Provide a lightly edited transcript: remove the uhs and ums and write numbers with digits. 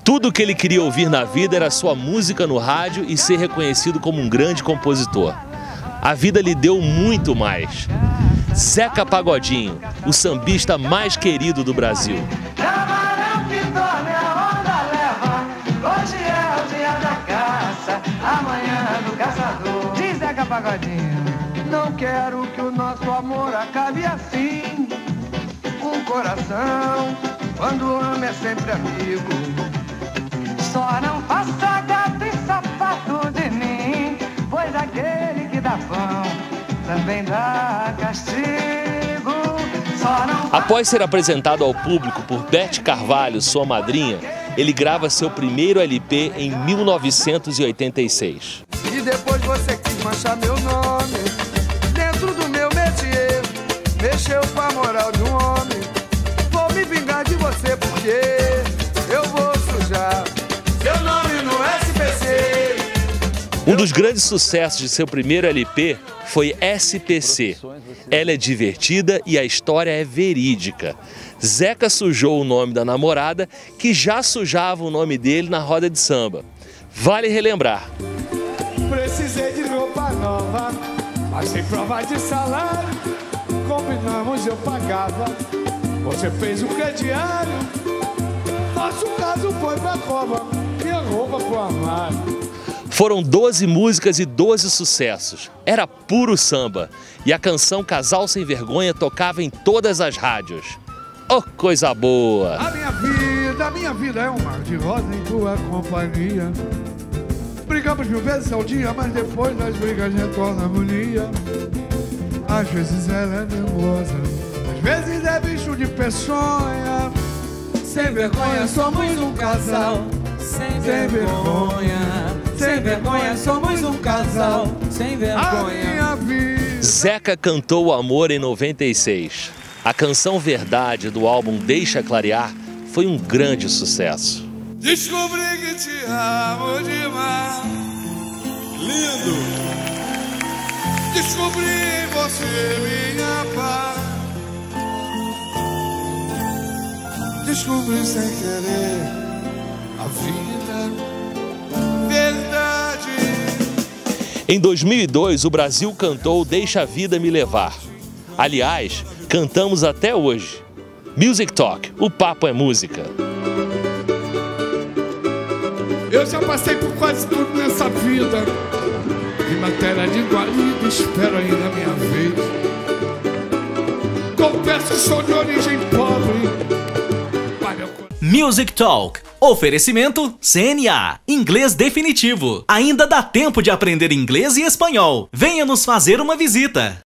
Tudo o que ele queria ouvir na vida era sua música no rádio e ser reconhecido como um grande compositor. A vida lhe deu muito mais. Zeca Pagodinho, o sambista mais querido do Brasil. Camarão que dorme, a onda leva. Hoje é o dia da caça, amanhã do caçador. Diz Zeca Pagodinho: não quero que o nosso amor acabe assim. Um coração, quando ama, é sempre amigo. Só não faça gato e sapato de mim, pois aquele que dá pão também dá castigo. Só não... Após ser apresentado ao público por Beth Carvalho, sua madrinha, ele grava seu primeiro LP em 1986. E depois você quis manchar meu nome dentro do meu métier, mexeu com a moral de um homem. Vou me vingar de você porque eu vou sujar seu nome no SPC. Um dos grandes sucessos de seu primeiro LP foi SPC. Ela é divertida e a história é verídica. Zeca sujou o nome da namorada, que já sujava o nome dele na roda de samba. Vale relembrar. Precisei de roupa nova, mas sem prova de salário. Combinamos, eu pagava, você fez o crediário. Nosso caso foi pra cova, minha roupa pro armário. Foram 12 músicas e 12 sucessos. Era puro samba. E a canção Casal Sem Vergonha tocava em todas as rádios. Oh, coisa boa! A minha vida é um mar de rosa em tua companhia. Brigamos 1000 vezes ao dia, mas depois das brigas retorna a harmonia. Às vezes ela é nervosa, às vezes é bicho de peçonha. Sem vergonha somos um casal, sem vergonha. Sem vergonha somos um casal, sem vergonha. Zeca cantou o amor em 96. A canção Verdade do álbum Deixa Clarear foi um grande sucesso. Descobri que te amo demais, lindo. Descobri em você minha paz. Descobri sem querer a vida, verdade. Em 2002, o Brasil cantou Deixa a Vida Me Levar. Aliás, cantamos até hoje. Music Talk, o papo é música. Eu já passei por quase tudo nessa vida. Em matéria de guarida, espero ainda a minha vez. Confesso que sou de origem pobre. Music Talk. Oferecimento CNA. Inglês definitivo. Ainda dá tempo de aprender inglês e espanhol. Venha nos fazer uma visita.